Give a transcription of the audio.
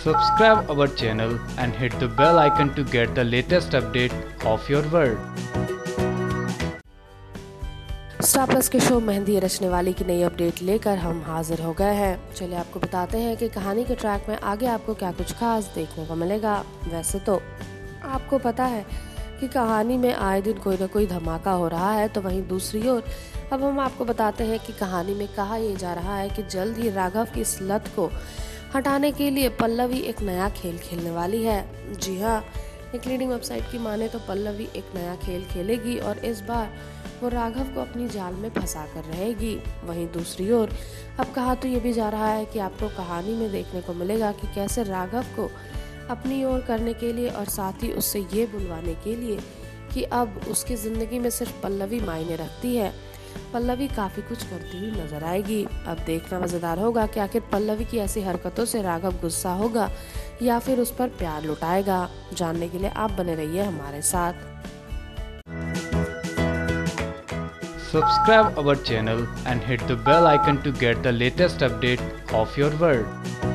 Subscribe our channel and hit the bell icon to get the latest update of your world. Star Plus के show Mehndi Rachne Wali की नई update लेकर हम हाजिर हो गए हैं। चलिए आपको बताते हैं कि कहानी के ट्रैक में आगे आपको क्या कुछ खास देखने को मिलेगा। वैसे तो आपको पता है कि कहानी में आए दिन कोई ना कोई धमाका हो रहा है, तो वहीं दूसरी ओर अब हम आपको बताते हैं कि कहानी में कहा यह जा रहा है कि जल्द ही राघव की इस लत को हटाने के लिए पल्लवी एक नया खेल खेलने वाली है। जी हाँ, एक लीडिंग वेबसाइट की माने तो पल्लवी एक नया खेल खेलेगी और इस बार वो राघव को अपनी जाल में फंसा कर रहेगी। वहीं दूसरी ओर अब कहा तो ये भी जा रहा है कि आपको कहानी में देखने को मिलेगा कि कैसे राघव को अपनी ओर करने के लिए और साथ ही उससे ये बुलवाने के लिए कि अब उसकी ज़िंदगी में सिर्फ पल्लवी मायने रखती है, पल्लवी काफ़ी कुछ करती हुई नजर आएगी। अब देखना मज़ेदार होगा कि आखिर पल्लवी की ऐसी हरकतों से राघव गुस्सा होगा या फिर उस पर प्यार लुटाएगा। जानने के लिए आप बने रहिए हमारे साथ। Subscribe our channel and hit the bell icon to get the latest update of your world.